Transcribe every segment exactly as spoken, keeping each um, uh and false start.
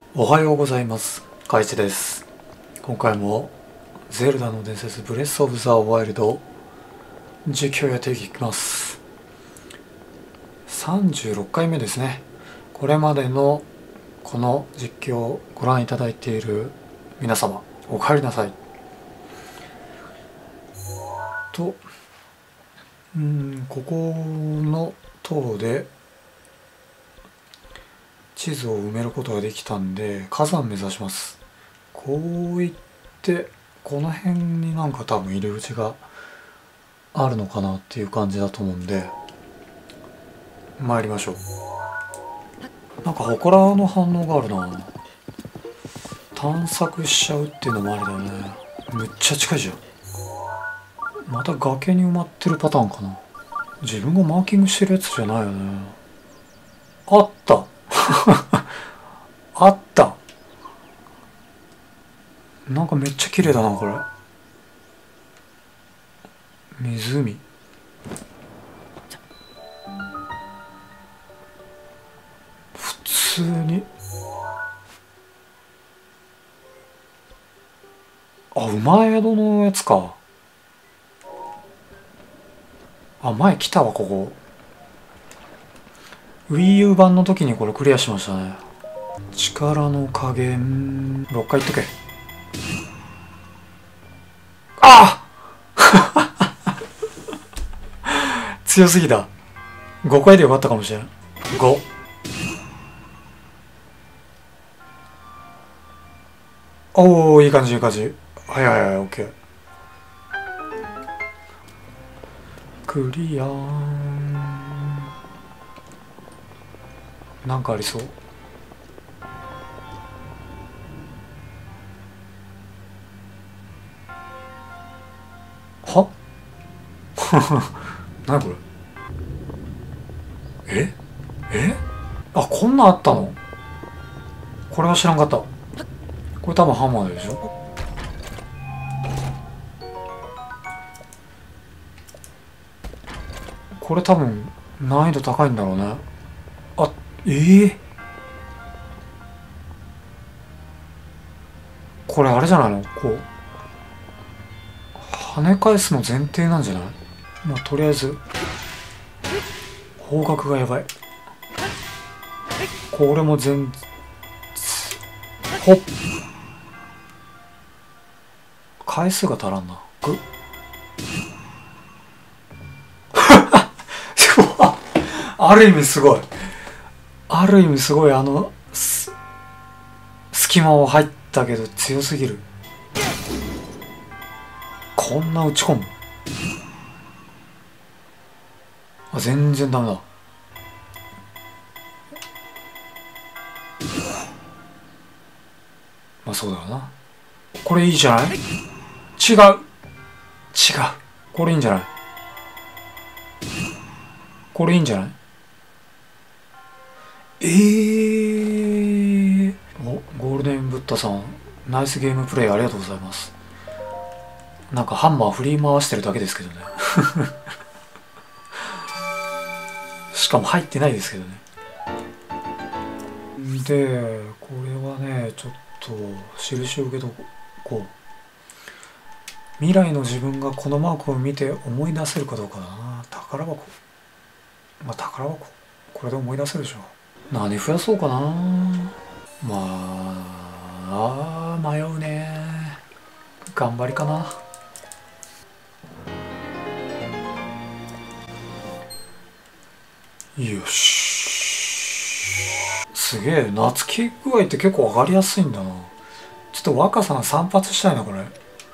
おはようございます。かいちです。今回もゼルダの伝説ブレスオブザワイルド実況やっていきます。さんじゅうろっかいめですね。これまでのこの実況をご覧いただいている皆様、お帰りなさい。と、うん、ここの塔で地図を埋めることができたんで火山目指します。こういってこの辺になんか多分入り口があるのかなっていう感じだと思うんで参りましょう。なんか祠の反応があるな。探索しちゃうっていうのもありだよね。めっちゃ近いじゃん。また崖に埋まってるパターンかな。自分がマーキングしてるやつじゃないよね。あったあった。なんかめっちゃ綺麗だなこれ。湖。普通にあ、馬宿のやつか。あ、前来たわここ。 WiiU 版の時にこれクリアしましたね。力の加減ろっかいいっとけ。あ強すぎた。ごかいでよかったかもしれん。ご。おお、いい感じいい感じ。はいはいはい、オッケー。クリアーン。なんかありそう。は何これ。ええあ、こんなんあったの。これは知らんかった。これ多分ハンマーでしょ。これ多分難易度高いんだろうね。あ、ええー、これあれじゃないの。こう跳ね返すの前提なんじゃない。まあとりあえず方角がやばい。これも全ほっ回数が足らんな。ぐある意味すごい。ある意味すごい。あのす隙間を入ったけど強すぎる。こんな打ち込む。あ、全然ダメだ。まあそうだよな。これいいじゃない。違う違う。これいいんじゃない。これいいんじゃない。えー、お、ゴールデンブッダさんナイスゲームプレイありがとうございます。なんかハンマー振り回してるだけですけどねしかも入ってないですけどね。でこれはねちょっと印を受けとこう。未来の自分がこのマークを見て思い出せるかどうかだな。宝箱。まあ宝箱これで思い出せるでしょ。何増やそうかな。まあ迷うね。頑張りかな。よし。すげえ夏気具合って結構上がりやすいんだな。ちょっと若さが散髪したいなこれ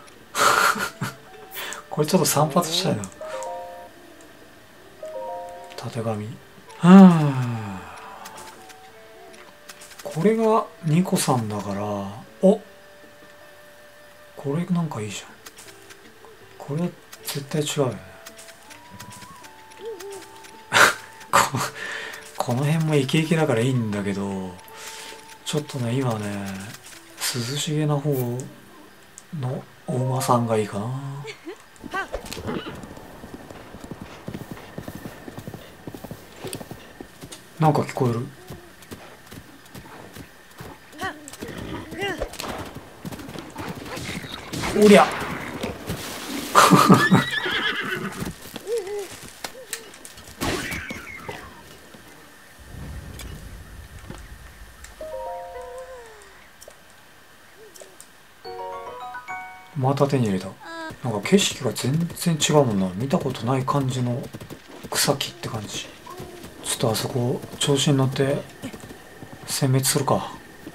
これちょっと散髪したいな。たてがみ。うんこれがニコさんだから。おこれなんかいいじゃん。これは絶対違うよねここの辺もイケイケだからいいんだけど、ちょっとね今ね涼しげな方のお馬さんがいいかな。なんか聞こえる。 おりゃまた手に入れた。なんか景色が全然違うもんな。見たことない感じの草木って感じ。ちょっとあそこ調子に乗って殲滅するか。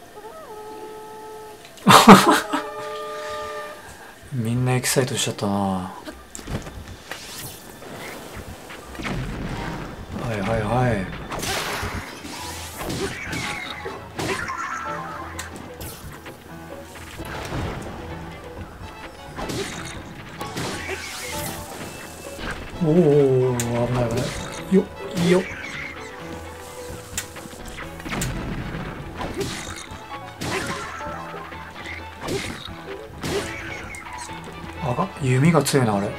みんなエキサイトしちゃったな。はいはいはい。おお危ない危ない。よっよっ。あが弓が強いなあれ。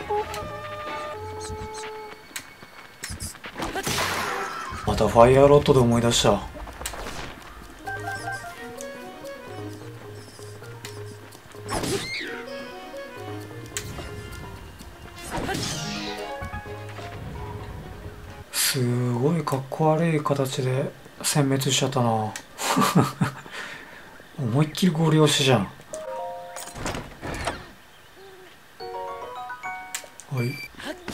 またファイヤーロッドで思い出した。すごいかっこ悪い形で殲滅しちゃったな。思いっきりゴリ押しじゃん。はい。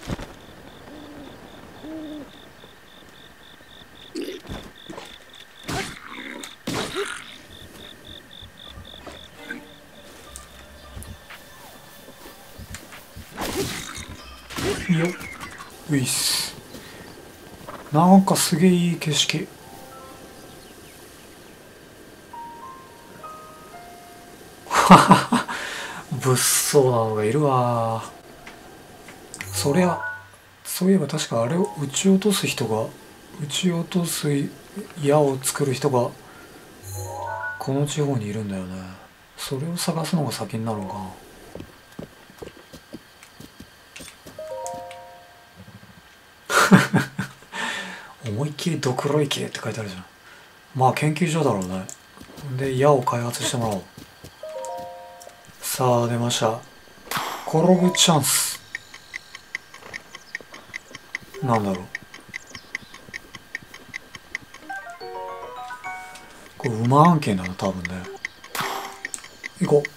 よっういっす。なんかすげえいい景色。物騒なのがいるわ。そりゃそういえば確かあれを撃ち落とす人が撃ち落とす矢を作る人がこの地方にいるんだよね。それを探すのが先になるのかな。思いっきりドクロ池って書いてあるじゃん。まあ研究所だろうね。で矢を開発してもらおう。さあ出ました。転ぶチャンス。なんだろうこれ馬案件だな多分ね。行こう。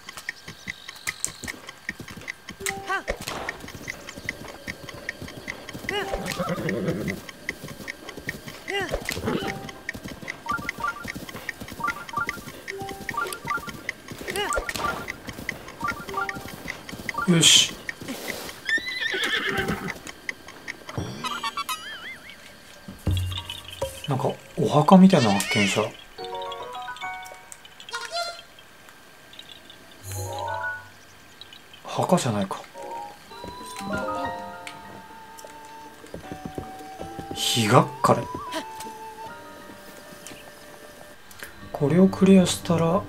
よし。なんかお墓みたいな発見した。墓じゃないか。日がかれ。これをクリアしたら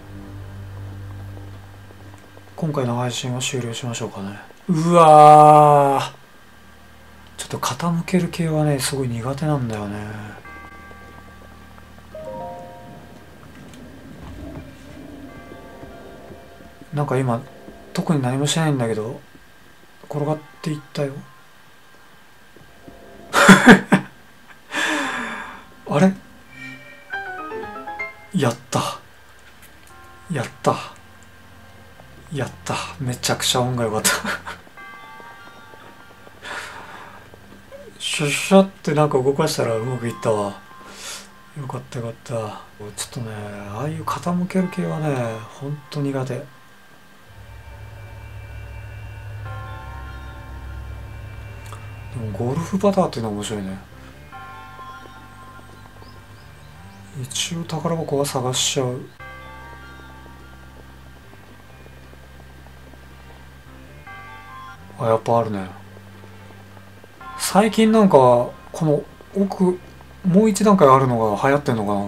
今回の配信は終了しましょうかね。うわーちょっと傾ける系はねすごい苦手なんだよね。なんか今特に何もしてないんだけど転がっていったよ。あれやったやったやった。めちゃくちゃ運が良かった。シュッシャってなんか動かしたらうまくいったわ。よかったよかった。ちょっとねああいう傾ける系はねほんと苦手。でもゴルフパターっていうのは面白いね。一応宝箱は探しちゃう。あやっぱあるね。最近なんかこの奥もう一段階あるのが流行ってんのかな。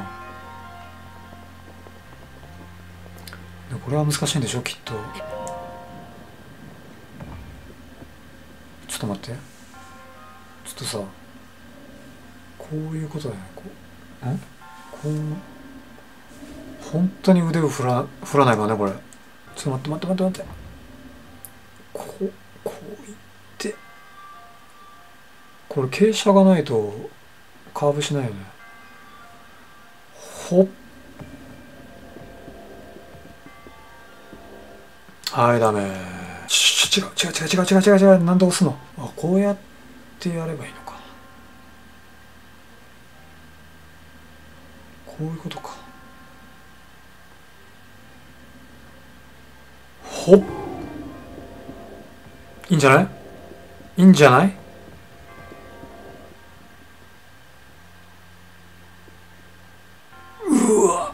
でこれは難しいんでしょきっと。ちょっと待って。ちょっとさこういうことだよね。こうんこう本当に腕を振ら振らないかねこれ。ちょっと待って待って待って待って。 ういってこれ傾斜がないとカーブしないよね。ほっ、はい、ダメ。ち違う違う違う違う違う違う違う、なんで押すの。あ、こうやってやればいいのか。こういうことか。ほっ、いいんじゃない、いいんじゃない。うわ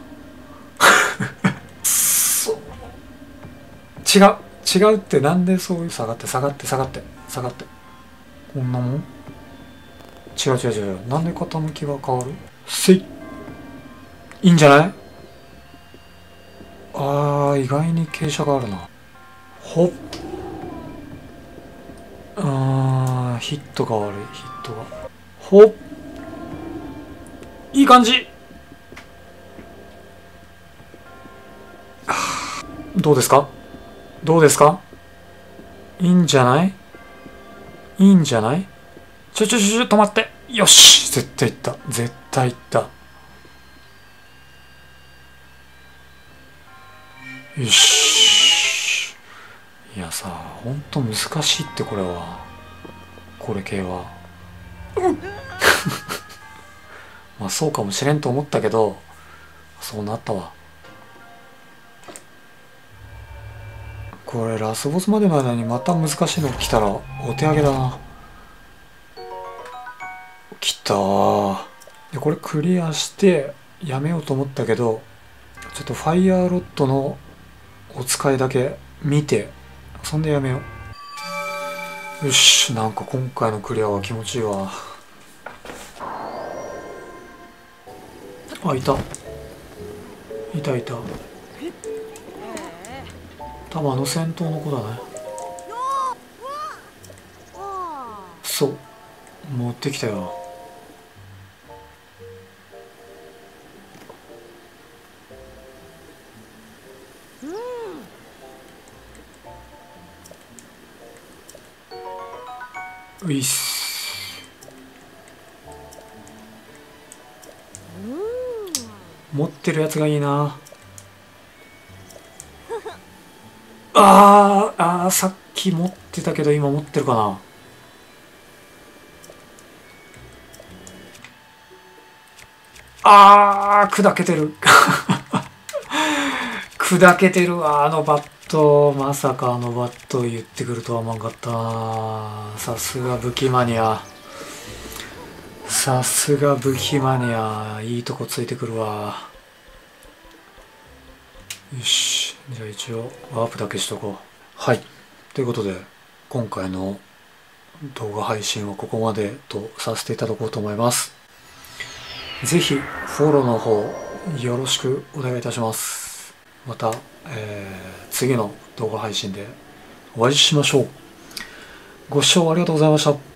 そ違う違うって、なんでそういう、下がって下がって下がって下がって、こんなもん。違う違う違う、なんで傾きが変わる。せい、いいんじゃない。あー、意外に傾斜があるな。ほっ、あー、ヒットが悪い、ヒットが。ほっ、いい感じ。どうですか、どうですか。いいんじゃない、いいんじゃない。ちょちょちょちょ、止まって。よし、絶対いった、絶対いった。よし。いやさ、ほんと難しいって、これは。これ系は。まあそうかもしれんと思ったけど、そうなったわ。これラスボスまでの間にまた難しいの来たらお手上げだな。来たー。でこれクリアしてやめようと思ったけど、ちょっとファイヤーロッドのお使いだけ見て、そんでやめよう。よし、なんか今回のクリアは気持ちいいわ。あ、いたいたいた。多分あの戦闘の子だね。そう、持ってきたよ。ういっす。持ってるやつがいいな。あーあー、さっき持ってたけど今持ってるかな。あー、砕けてる。砕けてるわ、あのバット。まさかあのバット言ってくるとは思わんかったな。さすが武器マニア。さすが武器マニア。いいとこついてくるわ。よし。じゃあ一応ワープだけしとこう。はい。ということで、今回の動画配信はここまでとさせていただこうと思います。ぜひフォローの方よろしくお願いいたします。また、えー、次の動画配信でお会いしましょう。ご視聴ありがとうございました。